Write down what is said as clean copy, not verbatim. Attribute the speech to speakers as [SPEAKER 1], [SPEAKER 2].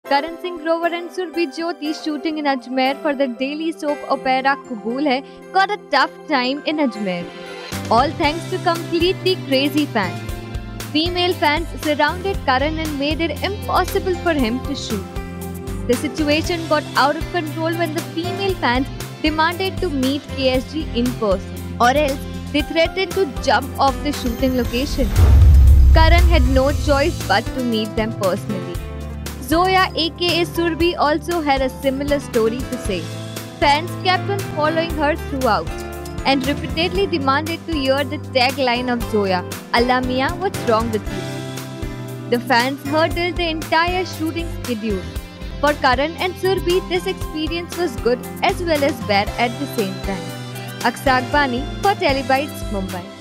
[SPEAKER 1] Karan Singh Grover and Surbhi Jyoti shooting in Ajmer for the daily soap opera Qabool Hai got a tough time in Ajmer. All thanks to completely crazy fans. Female fans surrounded Karan and made it impossible for him to shoot. The situation got out of control when the female fans demanded to meet KSG in person, or else they threatened to jump off the shooting location. Karan had no choice but to meet them personally. Zoya aka Surbhi also had a similar story to say. Fans kept on following her throughout and repeatedly demanded to hear the tagline of Zoya, Allah Mia, what's wrong with you? The fans hurdled the entire shooting schedule. For Karan and Surbhi, this experience was good as well as bad at the same time. Aksa Agbani for Telebytes, Mumbai.